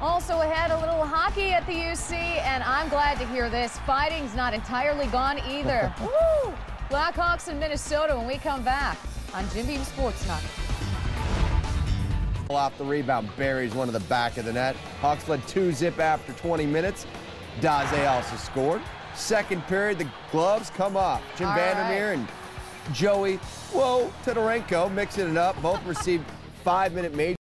Also ahead, a little hockey at the UC, and I'm glad to hear this. Fighting's not entirely gone either. Woo! Blackhawks in Minnesota when we come back on Jim Beam Sports Night. Off the rebound, buries one to the back of the net. Hawks led 2-0 after 20 minutes. Daze also scored. Second period, the gloves come off. Jim Vandermeer and Joey, Tetarenko mixing it up. Both received 5-minute major.